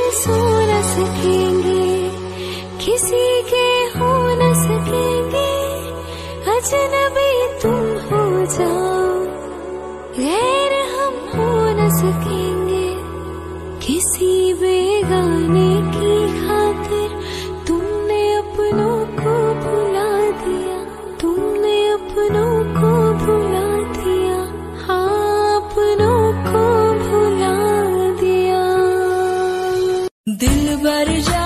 सो न सकेंगे, किसी के हो न सकेंगे, अजनबी तुम हो जाओ, गैर हम हो न सकेंगे, किसी बेगाने की खातिर तुमने अपनों को भुला दिया, तुमने अपनों को भुला दिया, हाँ अपनों को भुला दिया। दिल भर जा